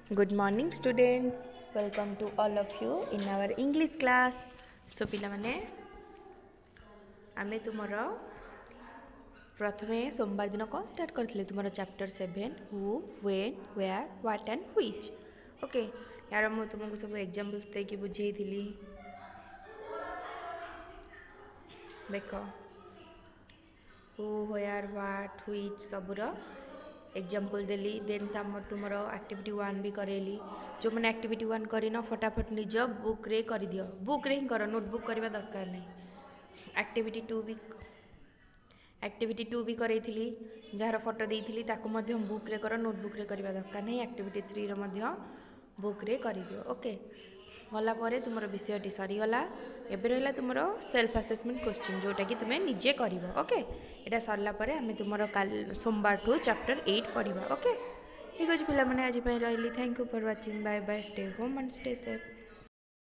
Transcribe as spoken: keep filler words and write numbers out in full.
Good morning students. Welcome to all of you in our English class. So पिला माने आमे तुमरो प्रथमे सोमवार दिन को स्टार्ट करथिले तुमरो chapter seven who when where what and which. Okay यार मु तुमको सब एग्जांपल्स दे के बुझेई थिली. देखो हु वेयर व्हाट व्हिच सबरो एग्जाम्पल देली. देन तम तुम एक्टिविटी वन भी करेली. जो मैंने एक्टिविटी वन करना फटाफट निज बुक रे कर दियो. बुक रे ही कर, नोटबुक करवा दरकार नहीं. एक्टिविटी टू भी एक्टिविटी टू भी करी जार फोटो देती बुक रे कर, नोटबुक रे करवा दरकार नहीं. एक्टिविटी थ्री रो बुक रे कर दियो. ओके गलापर तुम विषयटी सरीगला. एबे रहा तुम सेल्फ असेसमेंट क्वेश्चन जोटा कि तुम्हें निजे कर. ओके यहाँ सरलापर आम तुम काल सोमवार ठू चैप्टर एट पढ़ा. ओके ठीक अच्छे पिला मैंने आज रही. Thank you for watching. Bye bye. Stay home and stay safe.